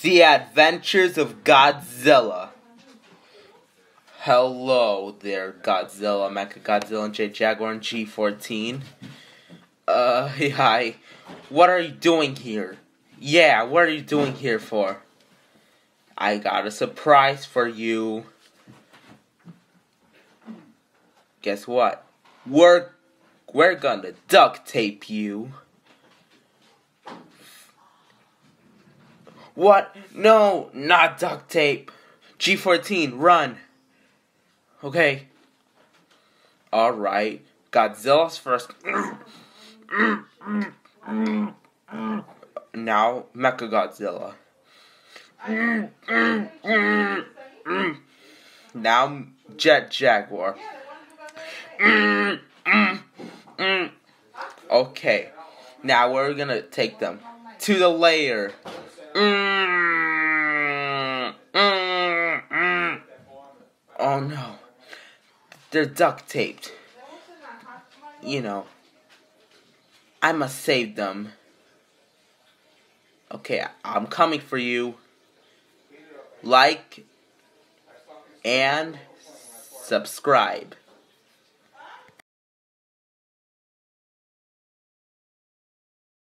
The Adventures of Godzilla. Hello there, Godzilla, Mechagodzilla, and J-Jaguar, and G14. Hey, hi. What are you doing here? Yeah, what are you doing here for? I got a surprise for you. Guess what? We're gonna duct tape you. What? No, not duct tape. G14, run. Okay. Alright. Godzilla's first. Now, Mechagodzilla. Now, Jet-Jaguar. Okay. Now we're gonna take them to the lair. Oh no. They're duct taped. You know. I must save them. Okay, I'm coming for you. Like and subscribe.